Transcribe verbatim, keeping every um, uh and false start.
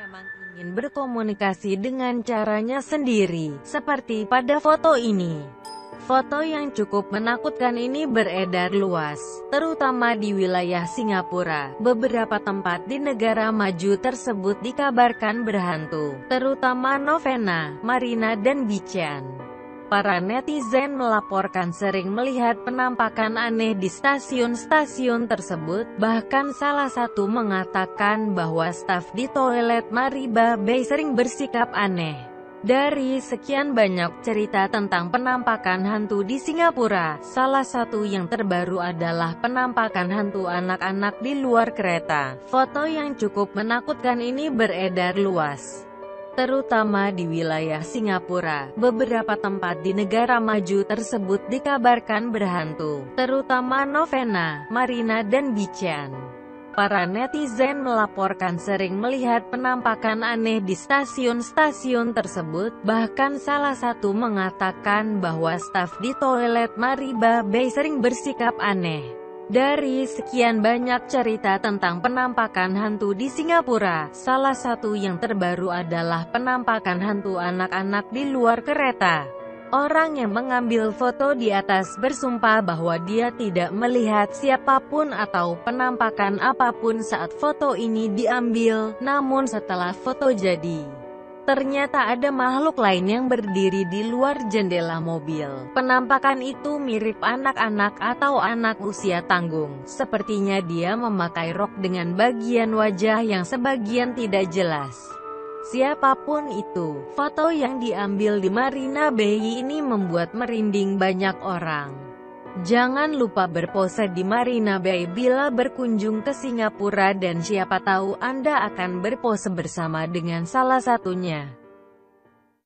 memang ingin berkomunikasi dengan caranya sendiri, seperti pada foto ini. Foto yang cukup menakutkan ini beredar luas, terutama di wilayah Singapura. Beberapa tempat di negara maju tersebut dikabarkan berhantu, terutama Novena, Marina dan Bichen. Para netizen melaporkan sering melihat penampakan aneh di stasiun-stasiun tersebut, bahkan salah satu mengatakan bahwa staf di toilet Marina Bay sering bersikap aneh. Dari sekian banyak cerita tentang penampakan hantu di Singapura, salah satu yang terbaru adalah penampakan hantu anak-anak di luar kereta. Foto yang cukup menakutkan ini beredar luas, terutama di wilayah Singapura. Beberapa tempat di negara maju tersebut dikabarkan berhantu, terutama Novena, Marina dan Bichen. Para netizen melaporkan sering melihat penampakan aneh di stasiun-stasiun tersebut, bahkan salah satu mengatakan bahwa staf di toilet Marina Bay sering bersikap aneh. Dari sekian banyak cerita tentang penampakan hantu di Singapura, salah satu yang terbaru adalah penampakan hantu anak-anak di luar kereta. Orang yang mengambil foto di atas bersumpah bahwa dia tidak melihat siapapun atau penampakan apapun saat foto ini diambil, namun setelah foto jadi, ternyata ada makhluk lain yang berdiri di luar jendela mobil. Penampakan itu mirip anak-anak atau anak usia tanggung. Sepertinya dia memakai rok dengan bagian wajah yang sebagian tidak jelas. Siapapun itu, foto yang diambil di Marina Bay ini membuat merinding banyak orang. Jangan lupa berpose di Marina Bay bila berkunjung ke Singapura, dan siapa tahu Anda akan berpose bersama dengan salah satunya.